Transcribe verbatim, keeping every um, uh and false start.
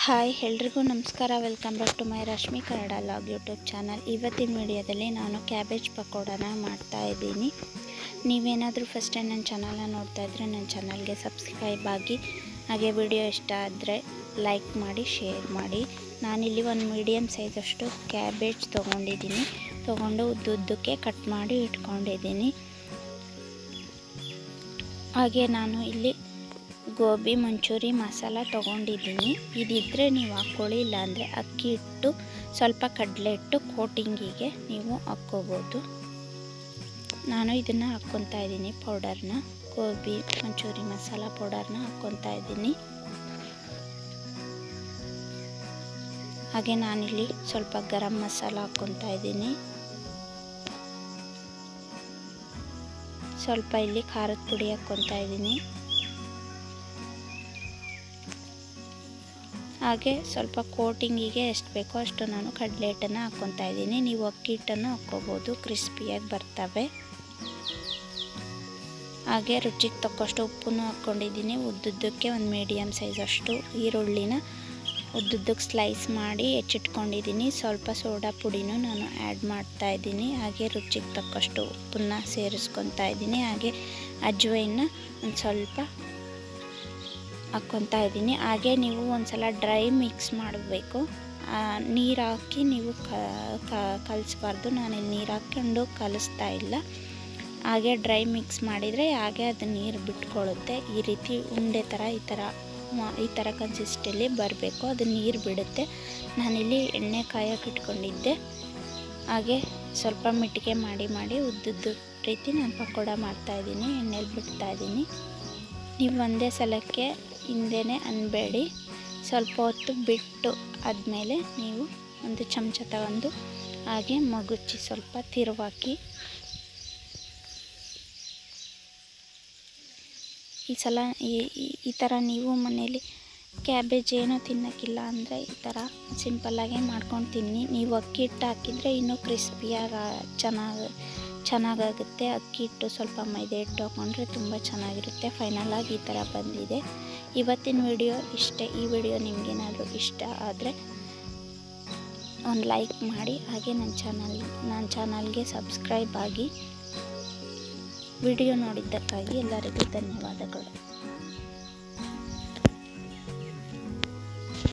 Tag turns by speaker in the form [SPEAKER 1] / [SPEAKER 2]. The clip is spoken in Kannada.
[SPEAKER 1] ಹಾಯ್ ಎಲ್ರಿಗೂ ನಮಸ್ಕಾರ. Welcome back to my Rashmi Kannada vlog YouTube channel. ಇವತ್ತಿನ ವಿಡಿಯೋದಲ್ಲಿ ನಾನು ಕ್ಯಾಬೇಜ್ ಪಕೋಡನ ಮಾಡ್ತಾ ಇದ್ದೀನಿ. ನೀವೇನಾದರೂ ಫಸ್ಟ್ ಟೈಮ್ ನನ್ನ ಚಾನಲ್ನ ನೋಡ್ತಾ ಇದ್ದರೆ ನನ್ನ ಚಾನಲ್ಗೆ ಸಬ್ಸ್ಕ್ರೈಬ್ ಆಗಿ, ಹಾಗೆ ವಿಡಿಯೋ ಇಷ್ಟ ಆದರೆ ಲೈಕ್ ಮಾಡಿ, ಶೇರ್ ಮಾಡಿ. ನಾನಿಲ್ಲಿ ಒಂದು ಮೀಡಿಯಮ್ ಸೈಜಷ್ಟು ಕ್ಯಾಬೇಜ್ ತೊಗೊಂಡಿದ್ದೀನಿ. ತೊಗೊಂಡು ಉದ್ದುದ್ದಕ್ಕೆ ಕಟ್ ಮಾಡಿ ಇಟ್ಕೊಂಡಿದ್ದೀನಿ. ಹಾಗೆ ನಾನು ಇಲ್ಲಿ ಗೋಬಿ ಮಂಚೂರಿ ಮಸಾಲ ತೊಗೊಂಡಿದ್ದೀನಿ. ಇದಿದ್ದರೆ ನೀವು ಹಾಕ್ಕೊಳ್ಳಿ, ಇಲ್ಲಾಂದರೆ ಅಕ್ಕಿ ಹಿಟ್ಟು ಸ್ವಲ್ಪ ಕಡಲೆ ಹಿಟ್ಟು ಕೋಟಿಂಗಿಗೆ ನೀವು ಹಾಕ್ಕೋಬೋದು. ನಾನು ಇದನ್ನು ಹಾಕ್ಕೊತಾ ಇದ್ದೀನಿ, ಪೌಡರ್ನ, ಗೋಬಿ ಮಂಚೂರಿ ಮಸಾಲ ಪೌಡರ್ನ ಹಾಕ್ಕೊತಾ ಇದ್ದೀನಿ. ಹಾಗೆ ನಾನಿಲ್ಲಿ ಸ್ವಲ್ಪ ಗರಂ ಮಸಾಲ ಹಾಕ್ಕೊತಾ ಇದ್ದೀನಿ. ಸ್ವಲ್ಪ ಇಲ್ಲಿ ಖಾರದ ಪುಡಿ ಹಾಕ್ಕೊತಾ ಇದ್ದೀನಿ. ಹಾಗೆ ಸ್ವಲ್ಪ ಕೋಟಿಂಗಿಗೆ ಎಷ್ಟು ಬೇಕೋ ಅಷ್ಟು ನಾನು ಕಡಲೆ ಹಿಟ್ಟನ್ನು ಹಾಕ್ಕೊತಾ ಇದ್ದೀನಿ. ನೀವು ಅಕ್ಕಿ ಹಿಟ್ಟನ್ನು ಹಾಕ್ಕೋಬೋದು, ಕ್ರಿಸ್ಪಿಯಾಗಿ ಬರ್ತವೆ. ಹಾಗೆ ರುಚಿಗೆ ತಕ್ಕಷ್ಟು ಉಪ್ಪನ್ನು ಹಾಕ್ಕೊಂಡಿದ್ದೀನಿ. ಉದ್ದುದ್ದಕ್ಕೆ ಒಂದು ಮೀಡಿಯಮ್ ಸೈಜಷ್ಟು ಈರುಳ್ಳಿನ ಉದ್ದುದ್ದಕ್ಕೆ ಸ್ಲೈಸ್ ಮಾಡಿ ಹೆಚ್ಚಿಟ್ಕೊಂಡಿದ್ದೀನಿ. ಸ್ವಲ್ಪ ಸೋಡಾ ಪುಡಿನೂ ನಾನು ಆ್ಯಡ್ ಮಾಡ್ತಾ ಇದ್ದೀನಿ. ಹಾಗೆ ರುಚಿಗೆ ತಕ್ಕಷ್ಟು ಉಪ್ಪನ್ನು ಸೇರಿಸ್ಕೊತಾ ಇದ್ದೀನಿ. ಹಾಗೆ ಅಜ್ವೈನ ಒಂದು ಸ್ವಲ್ಪ ಹಾಕ್ಕೊತಾ ಇದ್ದೀನಿ. ಹಾಗೆ ನೀವು ಒಂದು ಸಲ ಡ್ರೈ ಮಿಕ್ಸ್ ಮಾಡಬೇಕು. ನೀರು ಹಾಕಿ ನೀವು ಕಲಿಸ್ಬಾರ್ದು. ನಾನಿಲ್ಲಿ ನೀರು ಹಾಕ್ಕೊಂಡು ಕಲಿಸ್ತಾ ಇಲ್ಲ. ಹಾಗೆ ಡ್ರೈ ಮಿಕ್ಸ್ ಮಾಡಿದರೆ ಹಾಗೆ ಅದು ನೀರು ಬಿಟ್ಕೊಳ್ಳುತ್ತೆ. ಈ ರೀತಿ ಉಂಡೆ ಥರ ಈ ಥರ ಈ ಥರ ಕನ್ಸಿಸ್ಟಲ್ಲಿ ಬರಬೇಕು. ಅದು ನೀರು ಬಿಡುತ್ತೆ. ನಾನಿಲ್ಲಿ ಎಣ್ಣೆ ಕಾಯಕ್ಕೆ ಇಟ್ಕೊಂಡಿದ್ದೆ. ಹಾಗೆ ಸ್ವಲ್ಪ ಮಿಟ್ಟಿಗೆ ಮಾಡಿ ಮಾಡಿ ಉದ್ದುದ್ದು ರೀತಿ ನಾನು ಪಕೋಡ ಮಾಡ್ತಾಯಿದ್ದೀನಿ. ಎಣ್ಣೆಲಿ ಬಿಡ್ತಾಯಿದ್ದೀನಿ. ನೀವು ಒಂದೇ ಸಲಕ್ಕೆ ಹಿಂದೆನೇ ಅನ್ಬೇಡಿ. ಸ್ವಲ್ಪ ಹೊತ್ತು ಬಿಟ್ಟು ಆದಮೇಲೆ ನೀವು ಒಂದು ಚಮಚ ತಗೊಂಡು ಹಾಗೆ ಮಗುಚಿ ಸ್ವಲ್ಪ ತಿರುವಾಕಿ. ಈ ಸಲ ಈ ಈ ಥರ ನೀವು ಮನೇಲಿ ಕ್ಯಾಬೇಜ್ ಏನೋ ತಿನ್ನೋಕ್ಕಿಲ್ಲ ಅಂದರೆ ಈ ಥರ ಸಿಂಪಲ್ಲಾಗೆ ಮಾಡ್ಕೊಂಡು ತಿನ್ನಿ. ನೀವು ಅಕ್ಕಿ ಹಿಟ್ಟು ಹಾಕಿದರೆ ಇನ್ನೂ ಕ್ರಿಸ್ಪಿಯಾಗಿ ಚೆನ್ನಾಗಿ ಚೆನ್ನಾಗಾಗುತ್ತೆ. ಅಕ್ಕಿ ಹಿಟ್ಟು ಸ್ವಲ್ಪ ಮೈದೆ ಹಿಟ್ಟು ಹಾಕ್ಕೊಂಡ್ರೆ ತುಂಬ ಚೆನ್ನಾಗಿರುತ್ತೆ. ಫೈನಲಾಗಿ ಈ ಥರ ಬಂದಿದೆ. ಇವತ್ತಿನ ವಿಡಿಯೋ ಇಷ್ಟೇ. ಈ ವಿಡಿಯೋ ನಿಮಗೇನಾದರೂ ಇಷ್ಟ ಆದರೆ ಒಂದು ಲೈಕ್ ಮಾಡಿ. ಹಾಗೆ ನನ್ನ ಚಾನಲ್ ನನ್ನ ಚಾನಲ್ಗೆ ಸಬ್ಸ್ಕ್ರೈಬ್ ಆಗಿ. ವಿಡಿಯೋ ನೋಡಿದ್ದಕ್ಕಾಗಿ ಎಲ್ಲರಿಗೂ ಧನ್ಯವಾದಗಳು.